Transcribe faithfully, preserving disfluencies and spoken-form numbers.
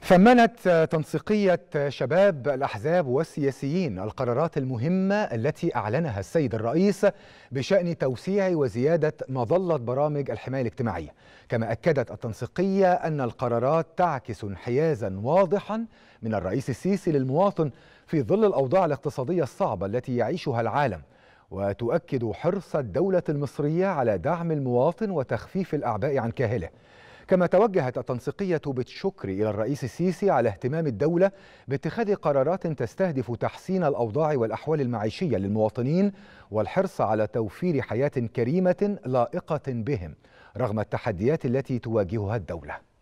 ثمنت تنسيقية شباب الأحزاب والسياسيين القرارات المهمة التي أعلنها السيد الرئيس بشأن توسيع وزيادة مظلة برامج الحماية الاجتماعية. كما أكدت التنسيقية أن القرارات تعكس انحيازا واضحا من الرئيس السيسي للمواطن في ظل الأوضاع الاقتصادية الصعبة التي يعيشها العالم، وتؤكد حرص الدولة المصرية على دعم المواطن وتخفيف الأعباء عن كاهله. كما توجهت التنسيقية بالشكر إلى الرئيس السيسي على اهتمام الدولة باتخاذ قرارات تستهدف تحسين الأوضاع والأحوال المعيشية للمواطنين والحرص على توفير حياة كريمة لائقة بهم رغم التحديات التي تواجهها الدولة.